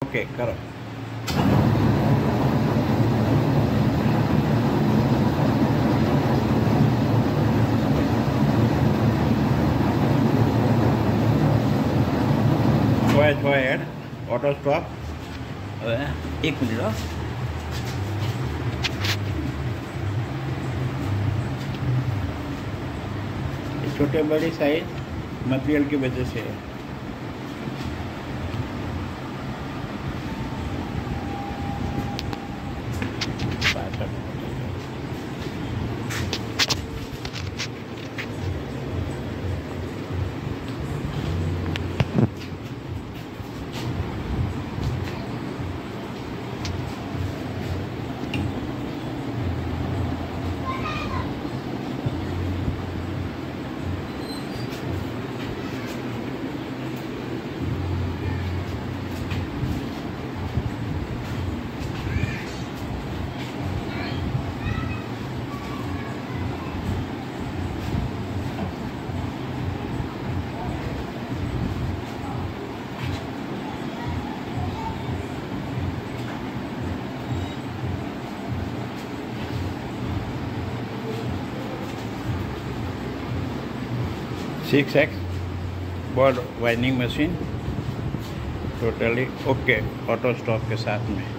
Okay करो। go ahead, auto stop। एक मिनट रहो। छोटे बड़ी साइज मटेरियल की वजह से है। Six X ball winding machine totally okay auto stop के साथ में।